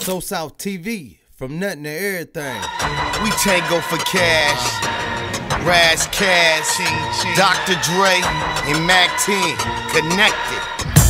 Souf TV, from nothing to everything. We tango for cash. Ras Kass, Dr. Dre, and Mac 10 connected.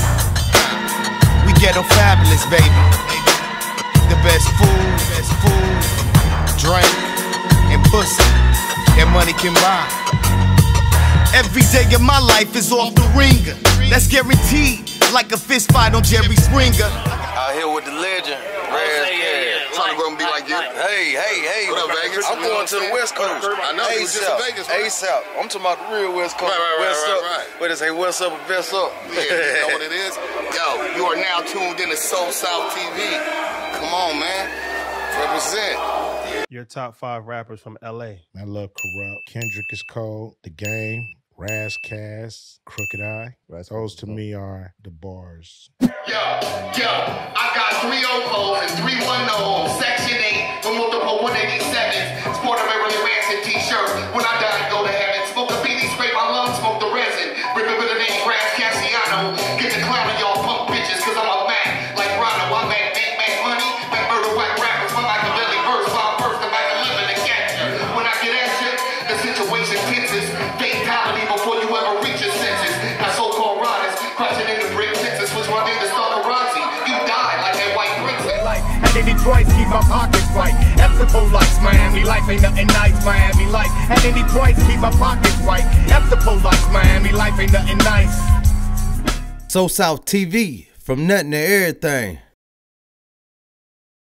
We ghetto fabulous, baby. The best food, drink, and pussy that money can buy. Every day of my life is off the ringer. That's guaranteed, like a fist fight on Jerry Springer. Out here with the legend, Ras Kass. Trying to be like you. Hey. What up, Vegas? I'm going to the West Coast. I know, you was just in Vegas, right? ASAP. I'm talking about the real West Coast. Right. What is it? What's up and best up? Yeah, you know what it is? Yo, you are now tuned in to Souf TV. Come on, man. Represent. Your top 5 rappers from LA. I love Corrupt. Kendrick is cold. The Game. Ras Kass. Crooked Eye. Those to me are the bars. Yo, I got 3 Ocos and 3 1-0, Section 8, with multiple 187s. Sport a Marilyn Manson t-shirt. When I die, go to heaven. Smoke a beanie, scrape my lungs, smoke the resin. Rip it with the name Ras Cassiano. Get the clown of y'all punk bitches, cause I'm a Mac. Like Rondo, I make money. Make murder whack rappers, my Machiavelli verse, my first, I'm like a living to catch you. When I get at you, the situation tenses. Fatality before you ever reach your senses. That so-called riders, crashing in the brick Texas, was running the Stockerazzi. You died like that white princess. And in Detroit, keep my pockets right. After lights, Miami life ain't nothing nice, Miami life. And in Detroit, keep my pockets right. After lights, Miami life ain't nothing nice. Souf TV, from nothing to everything.